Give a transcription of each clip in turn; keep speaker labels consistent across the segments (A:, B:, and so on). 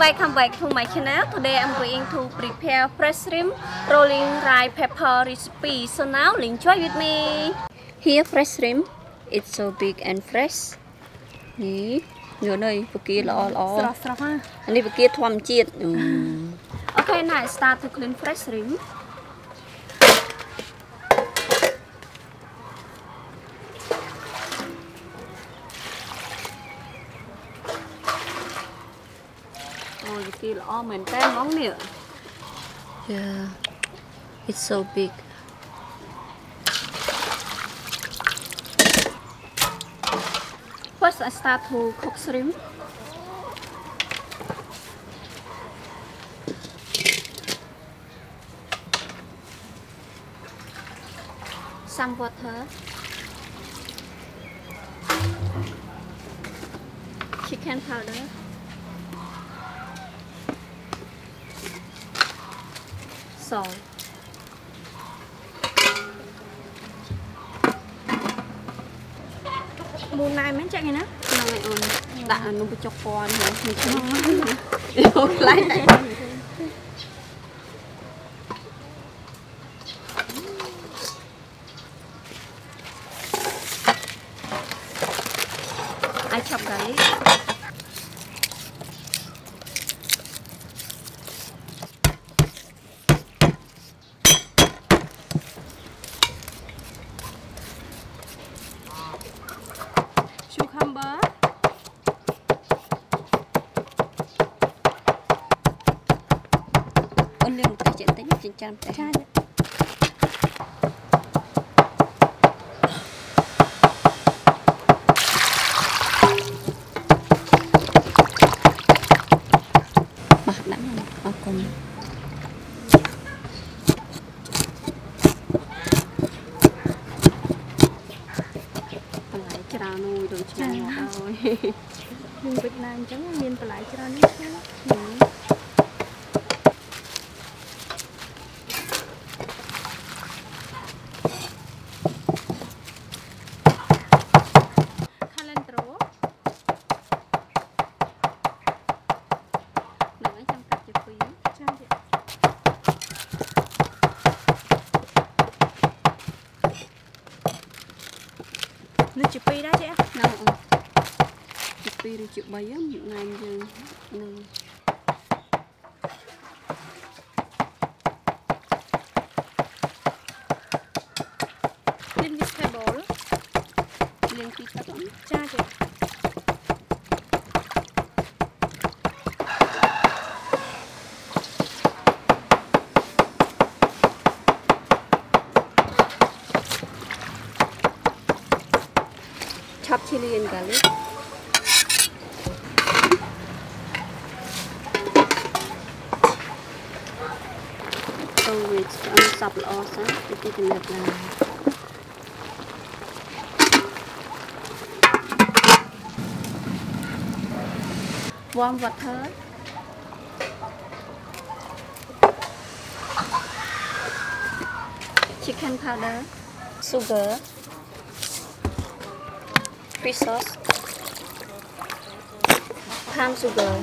A: Welcome back to my channel. Today I'm going to prepare fresh shrimp rolling rice pepper recipe. So now enjoy with me. Here fresh shrimp. It's so big and fresh. Nè, nhớ đây, bữa kia lọ. Anh đi bữa kia thom chiết. Okay, now I start to clean fresh shrimp. Ôi, kia lọ mình tên món nè. Yeah, it's so big. First, I start to cook shrimp. Some water. Chicken powder. Salt.
B: Buồn này mấy chắc này nè.
A: Nói ơn, đã nó bị chọc con rồi, mình không lấy. I chop garlic.
B: Cucumber.
A: Onion cái chuyện tính trên trăm đấy. Bạc đắng này, bạc cùng. Nuôi đồ chả rồi.
B: Nhưng Việt Nam chẳng nhìn lại cho nó nước. Calendro.
A: Nãy chăm cắt cho quý.
B: Chăm chị. Nước chụp pi đó chị.
A: Nào. Chụp pi rồi chụp bấy á, ngày giờ.
B: Lên vegetable.
A: Lên pi cắt lắm.
B: Cha chị.
A: Chop chili and garlic. So it's on sập lọ sáng thì cái này là warm water. Chicken powder, sugar, fish sauce, palm sugar.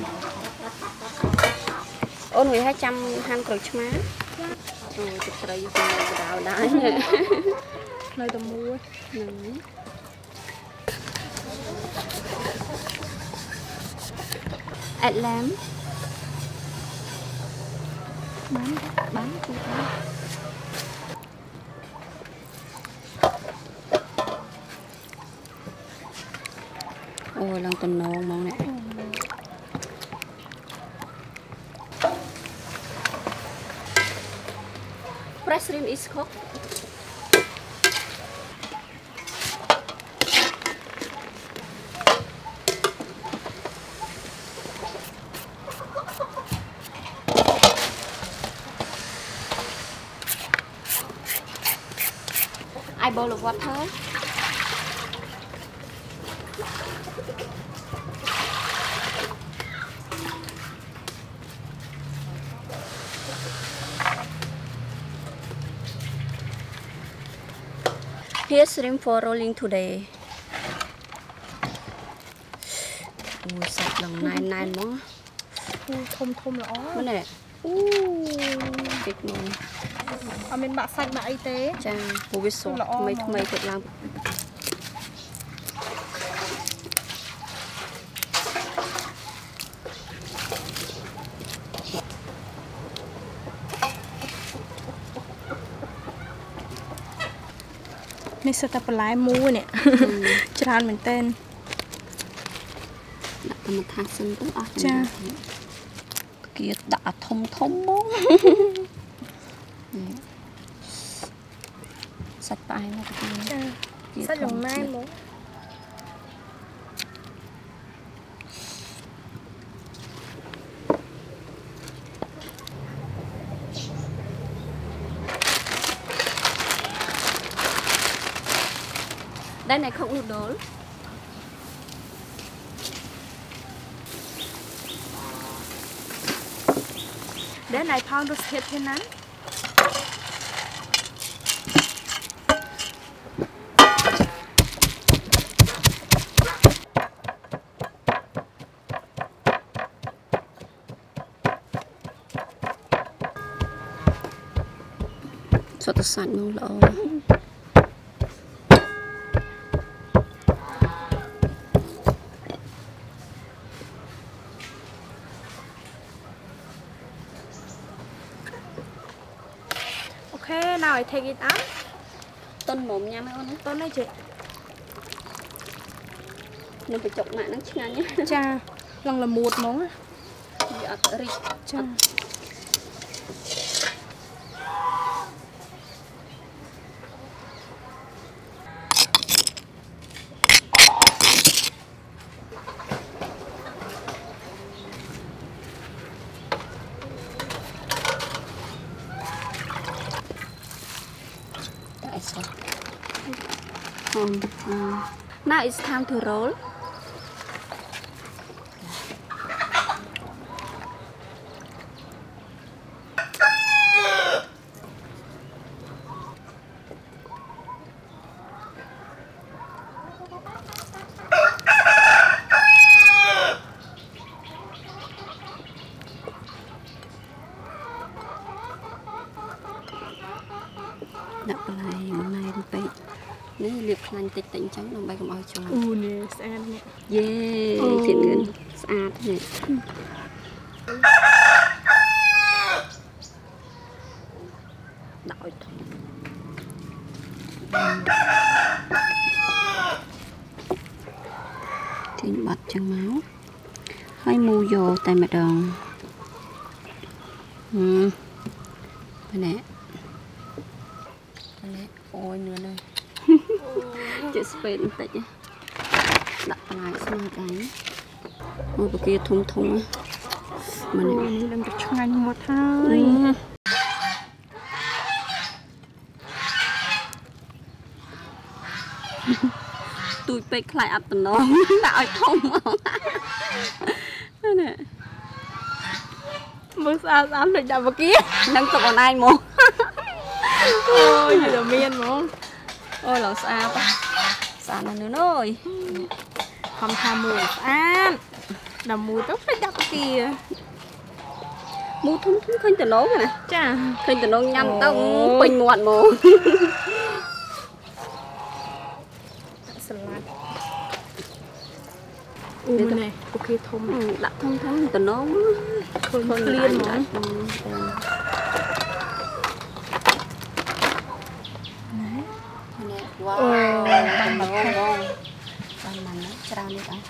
A: Ôn người 200 cờ má. Rồi chụp trời vô đào đá nha.
B: Nơi tầm mua.
A: Add lamb.
B: Bán chị ta.
A: Ôi lần tuần ngon món này. Fresh shrimp is cooked. I bowl of water. Here's shrimp for rolling today. Ui, sạch lần này món
B: thôm lõ
A: bên này bịch luôn
B: ở bên bạ xanh bạ y tế
A: cha bố biết số mấy thiệt làm
B: นี่สตาร์ปลายมูเนี่ยจานเหมือนเต้น
A: đặt một thang sân cũng ở
B: cha
A: kia đã thông bố sạch bài nó kia
B: sạch lòng mai bố
A: đây này không noodle
B: để này phong được thiệt thế nắng
A: cho tôi sẵn luôn lỡ
B: okay now I take it out
A: tôn mồm nha mấy con
B: tôn đây chị
A: mình phải chọc mạng nó chứ nhé
B: cha lần là một món á
A: dạ ri
B: cha
A: Now it's time to roll. Đặt lại này đi nè liệp khăn tịch tịnh trắng đồng bay cầm oi cho
B: nè sạch nè
A: yeah chuyện ngân sạch nè đợi thì bật chân máu hơi mua vô tay mặt đòn đây nè ôi nữa đây chị spin tịch nhé đặt lại xong cái ôi bà kia thùng á
B: mình đừng được cho anh một thôi
A: tôi bị khai ập tầm nó đã thông nè
B: mới sao dám được đập vào kia
A: nâng tục còn ai một
B: ôi gì là miên mà
A: ôi là sao sao này nữa rồi
B: không tham mùi ăn đầm mùi tốt phải đập kìa
A: mua thúng khơi từ nấu nè
B: chà
A: khơi từ nấu nhâm tao bình muộn mồ
B: bên này ok thông
A: đặt thông từ nấu
B: khơi liên mà
A: wow bánh ngon bánh nó trao đi đó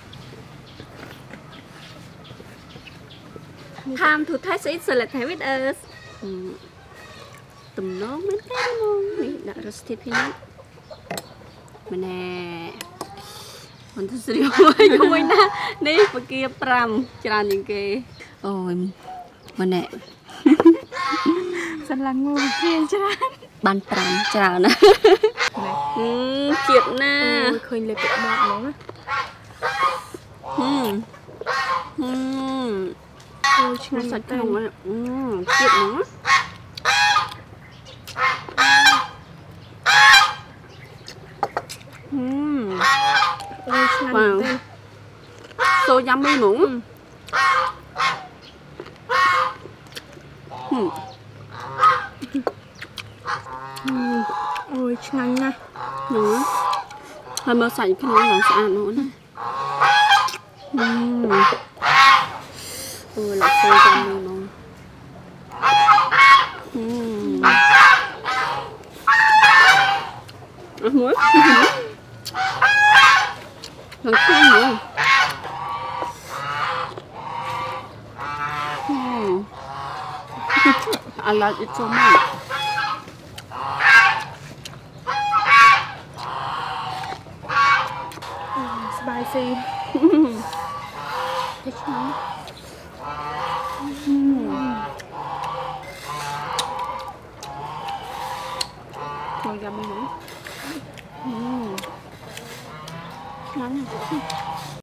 A: time to taste it so let's have it us tùm nó mấy cái luôn này đã roasted peanut mà nè mình thích sử dụng cái na đi và kia pram tràn những cái ôi mà nè
B: rất là ngon kia tràn
A: ban pram tràn nè chuyện na
B: khơi lên bột ngọt nữa
A: ôi chua sạch không á chuyện nữa wow so yummy muỗng
B: Ôi ngon nha.
A: Đó. Hơi mơ sạch cái này là sẽ ăn nữa này. Là phơi cho mình luôn. Muối. Lần cuối nữa. I like it so much.
B: Spicy.
A: Thích lắm. Thôi ra mình nữa. Ngon nha.